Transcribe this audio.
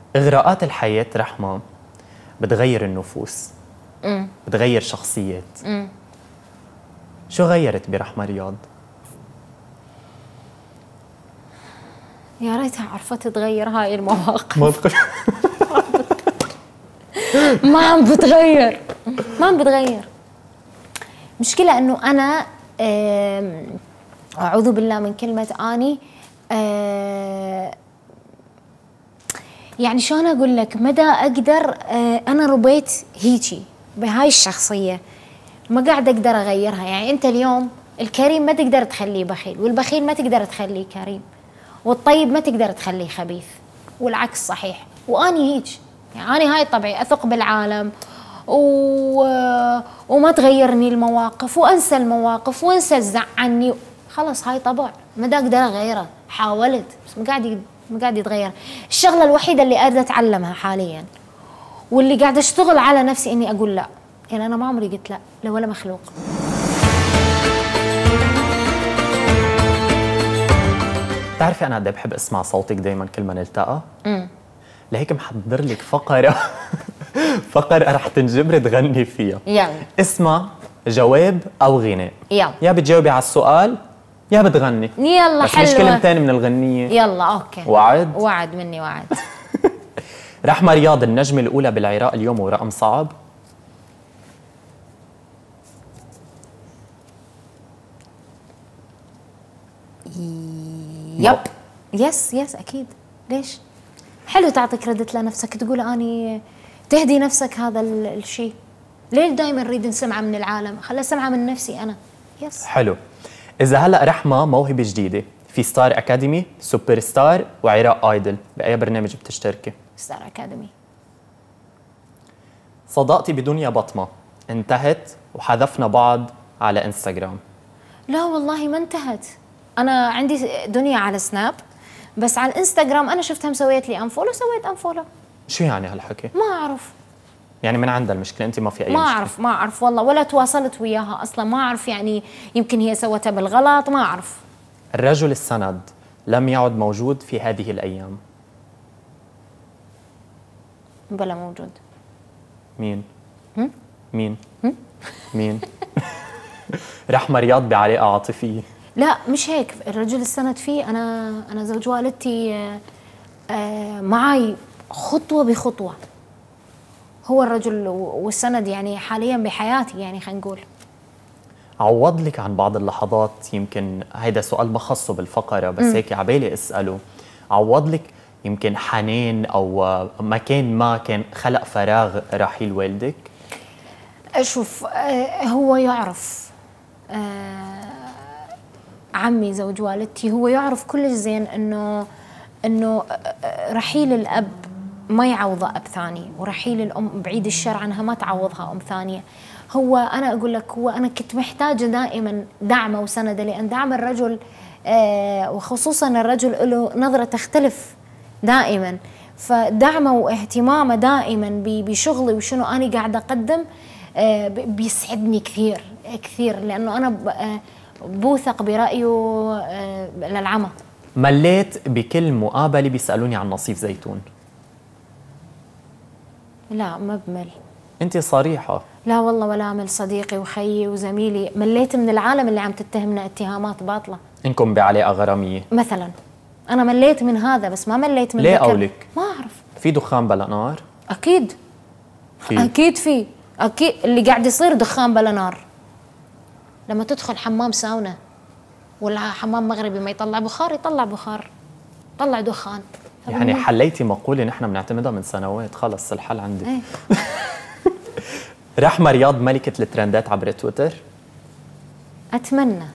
إغراءات الحياة رحمة بتغير النفوس، بتغير شخصيات. شو غيرت برحمة رياض؟ يا ريتها عرفت تغير هاي المواقف. ما عم بتغير، ما عم بتغير. مشكلة انه انا اعوذ بالله من كلمة اني يعني شلون اقول لك، مدى اقدر انا ربيت هيجي بهاي الشخصية، ما قاعدة اقدر اغيرها. يعني انت اليوم الكريم ما تقدر تخليه بخيل، والبخيل ما تقدر تخليه كريم، والطيب ما تقدر تخليه خبيث، والعكس صحيح. واني هيك، يعني اني هاي طبعي، اثق بالعالم وما تغيرني المواقف، وانسى المواقف وانسى تزعلني. خلص هاي طبع ما دا اقدر اغيره. حاولت بس ما قاعد يتغير. الشغله الوحيده اللي قاعده اتعلمها حاليا واللي قاعده اشتغل على نفسي اني اقول لا. يعني انا ما عمري قلت لا لولا مخلوق. بتعرفي انا قد ايه بحب اسمع صوتك دائما كل ما نلتقى؟ لهيك محضر لك فقره فقره رح تنجبري تغني فيها. يلا اسمها جواب او غناء. يلا يا بتجاوبي على السؤال يا بتغني. يلا بس حلوة. مش كلمتين من الغنية. يلا اوكي. وعد؟ وعد مني وعد. رحمة رياض النجمة الأولى بالعراق اليوم ورقم صعب. يب يس اكيد. ليش؟ حلو تعطي كريدت لنفسك، تقول اني تهدي نفسك هذا الشيء. ليه دائما نريد نسمعه من العالم؟ خليها سمعه من نفسي انا. يس حلو. إذا هلا رحمة موهبة جديدة في ستار أكاديمي، سوبر ستار، وعراق آيدل، بأي برنامج بتشتركي؟ ستار أكاديمي. صداقتي بدنيا بطمة انتهت وحذفنا بعض على انستغرام. لا والله ما انتهت. أنا عندي دنيا على سناب، بس على الانستغرام أنا شفتها مسويت لي أنفولو، سويت أنفولو. شو يعني هالحكي؟ ما أعرف. يعني من عندها المشكلة، أنت ما في أي ما مشكلة؟ ما أعرف والله، ولا تواصلت وياها أصلا. ما أعرف، يعني يمكن هي سوتها بالغلط، ما أعرف. الرجل السند لم يعد موجود في هذه الأيام. بلا موجود. مين؟ مين؟ مين؟ رحمة رياض بعلاقة عاطفية. لا مش هيك. الرجل السند فيه أنا زوج والدتي معي خطوة بخطوة. هو الرجل والسند يعني حاليا بحياتي، يعني خلينا نقول. عوض لك عن بعض اللحظات، يمكن هيدا سؤال ما خصه بالفقرة بس هيك عبالي أسأله. عوض لك يمكن حنين أو مكان ما كان خلق فراغ رحيل والدك؟ شوف هو يعرف، عمي زوج والدتي هو يعرف كل زين انه رحيل الاب ما يعوضه اب ثاني، ورحيل الام بعيد الشر عنها ما تعوضها ام ثانيه. هو انا اقول لك، هو انا كنت محتاجه دائما دعمه وسنده، لان دعم الرجل وخصوصا الرجل له نظره تختلف دائما، فدعمه واهتمامه دائما بشغلي وشنو انا قاعده اقدم بيسعدني كثير كثير، لانه انا بوثق برايه للعمى. مليت بكل مقابله بيسالوني عن نصيف زيتون؟ لا ما بمل. انت صريحه. لا والله ولا امل. صديقي وخيي وزميلي، مليت من العالم اللي عم تتهمنا اتهامات باطله. انكم بعلاقه غراميه مثلا. انا مليت من هذا، بس ما مليت من ليه ذكر. قولك؟ ما اعرف. في دخان بلا نار؟ اكيد اكيد في، اكيد اللي قاعد يصير دخان بلا نار. لما تدخل حمام ساونا ولا حمام مغربي ما يطلع بخار، يطلع بخار، يطلع دخان. يعني حليتي مقوله نحن بنعتمدها من سنوات، خلص الحل عندي. ايه. رحمة رياض ملكة الترندات عبر تويتر؟ اتمنى.